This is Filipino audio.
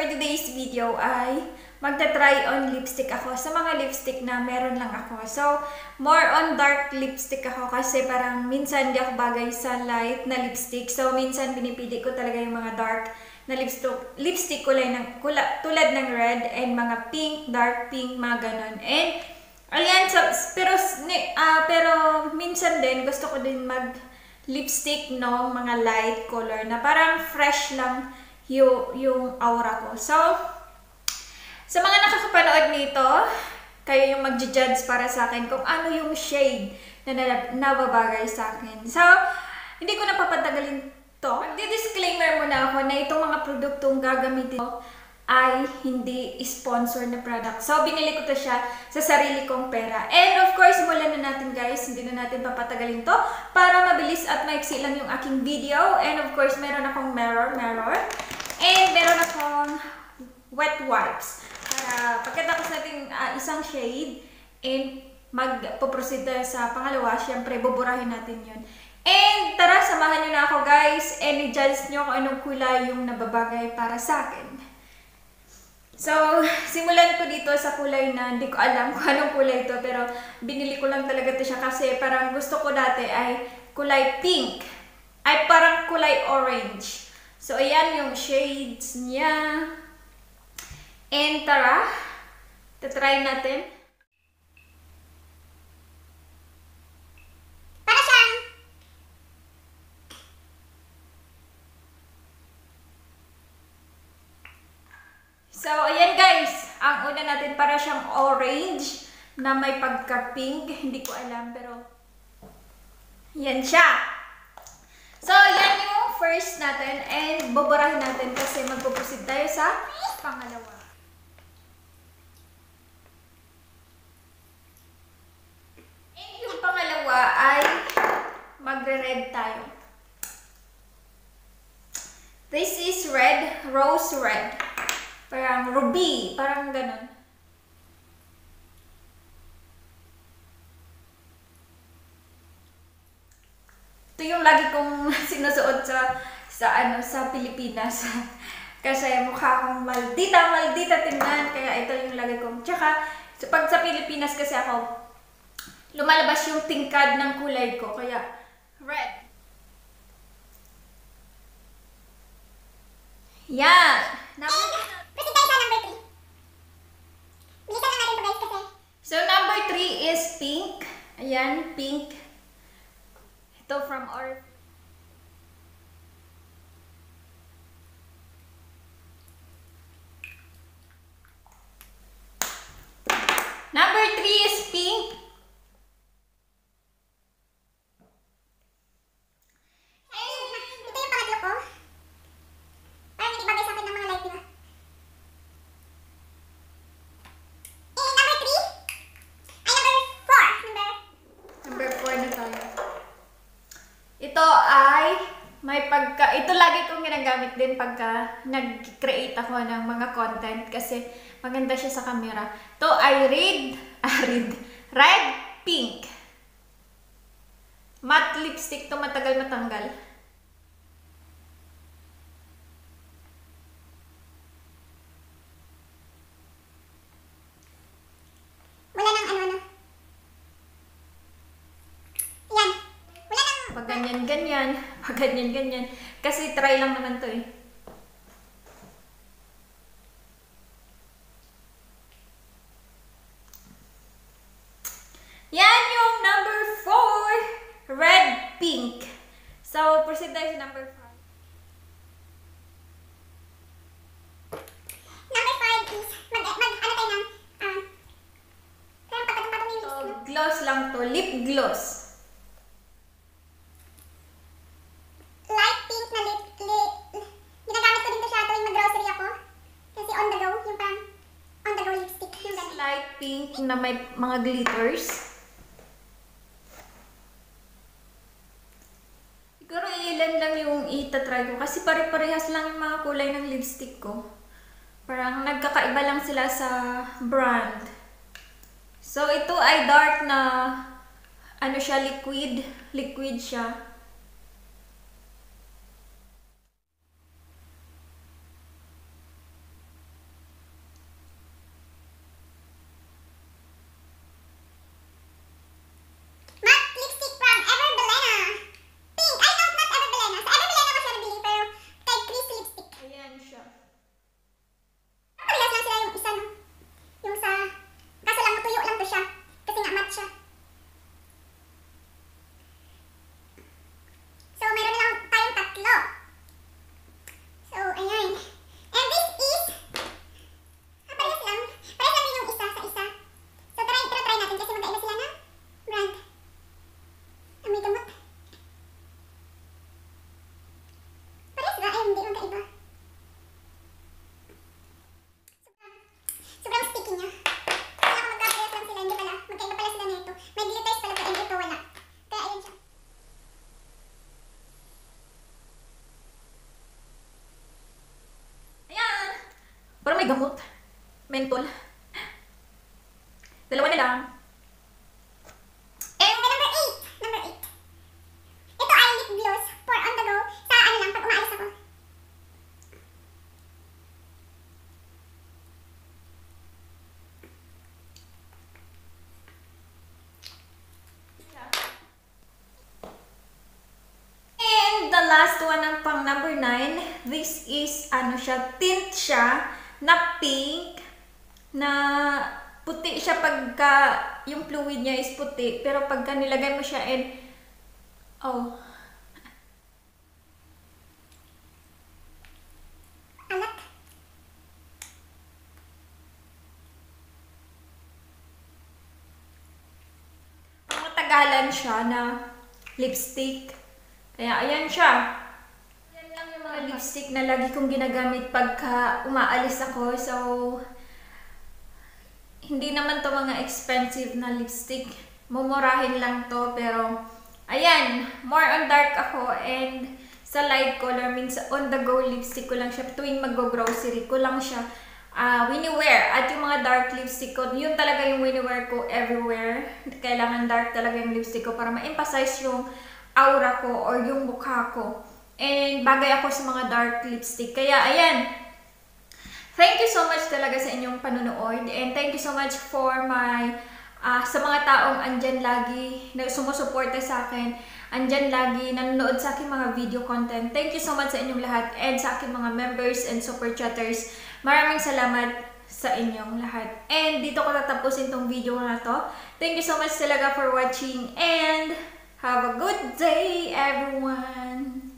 today's video ay magta-try on lipstick ako sa mga lipstick na meron lang ako. So, more on dark lipstick ako kasi parang minsan di ako bagay sa light na lipstick. So, minsan pinipili ko talaga yung mga dark na lipstick tulad ng red and mga pink, dark pink, mga ganon. And, ayan, pero minsan din gusto ko din mag lipstick no, mga light color na parang fresh lang yung aura ko. So, sa mga nakakapanood nito, kayo yung magja-judge para sa akin kung ano yung shade na nababagay sa akin. So, hindi ko napapatagalin to. Magdi-disclaimer muna ako na itong mga produktong gagamitin ko ay hindi sponsor na product. So, binili ko to siya sa sarili kong pera. And of course, simulan na natin guys. Hindi na natin papatagalin to para mabilis at maiksi lang yung aking video. And of course, meron akong mirror. And meron akong wet wipes. Para pagkatapos natin isang shade and magpo-proceed sa pangalawa, syempre buburahin natin yun. And tara, samahan nyo na ako guys. And i-judge nyo kung anong kulay yung nababagay para sa akin. So, simulan ko dito sa kulay na hindi ko alam kung anong kulay ito. Pero binili ko lang talaga ito siya kasi parang gusto ko dati ay kulay pink. Ay parang kulay orange. So, ayan yung shades niya. And tara, tatry natin. Para siyang So, ayan guys. Ang una natin para siyang orange na may pagka-pink. Hindi ko alam pero yan siya. So, yan yung first natin and buburahin natin kasi magpuproceed tayo sa pangalawa. And yung pangalawa ay magre-red tayo. This is red, rose red. Parang ruby, parang ganun. Ito yung lagi kong sinusuot sa Pilipinas. Kasi mukha akong maldita tingnan. Kaya ito yung lagi kong. Tsaka, pag sa Pilipinas kasi ako, lumalabas yung tingkad ng kulay ko. Kaya, red. Yan. proceed tayo sa number 3. Bilisan lang natin ito guys kasi. So, number 3 is pink. Ayan, pink. Ito from our... Number 3 is pink. Ito yung pangatlo ko. Parang hindi bagay sa akin ng mga light, diba? And number 3 ay Number 4 na tayo. Ito ay may ito lagi kong ginagamit din pagka nag-create ako ng mga content kasi maganda siya sa camera. Ito ay red pink. Matte lipstick to, matagal matanggal. wala nang ano. Yan. Wala nang Pag ganyan. Pag ganyan. Kasi try lang naman to eh. Yan yung number 4. Red pink. So, proceed tayo sa number 5. number 5 is ano tayo ng parang patong-patong yung So, lips, no? gloss lang to. Lip gloss. Light pink na lip. Ginagamit ko din to siya tuwing mag-grocery ako. Kasi on the go, yung parang on the go lipstick. Yung ganun. Light pink na may mga glitters. Siguro ilan lang yung itatry ko kasi pare-parehas lang yung mga kulay ng lipstick ko. Parang nagkakaiba lang sila sa brand. So, ito ay dark na ano siya, liquid. Liquid siya. gamot. Menthol. Dalawa na lang. And number 8. Number 8. Ito ay lip gloss for on the go. Sa ano lang, pag umaalis ako. And the last one ng pang number 9. This is, ano siya, tint siya na pink, na puti siya pagka, yung fluid niya is puti, pero pagka nilagay mo siya and, oh, Alat. pang matagalan siya na lipstick. Kaya ayan siya. Yan lang yung mga lipstick na lagi kong ginagamit pagka umaalis ako. So, hindi naman to mga expensive na lipstick. Mumurahin lang to, pero ayan, more on dark ako, and sa light color means on the go lipstick ko lang siya. Tuwing mag-grocery ko lang siya wini-wear. At yung mga dark lipstick ko, yun talaga yung wini-wear ko everywhere. Kailangan dark talaga yung lipstick ko para ma-emphasize yung aura ko or yung mukha ko. And bagay ako sa mga dark lipstick. Kaya ayan, thank you so much talaga sa inyong panunood, and thank you so much for my sa mga taong andyan lagi na sumusuporta sa akin, andyan lagi nanonood sa aking mga video content. Thank you so much sa inyong lahat, and sa aking mga members and super chatters. Maraming salamat sa inyong lahat. And dito ko tatapusin tong video na to. Thank you so much talaga for watching, and have a good day everyone!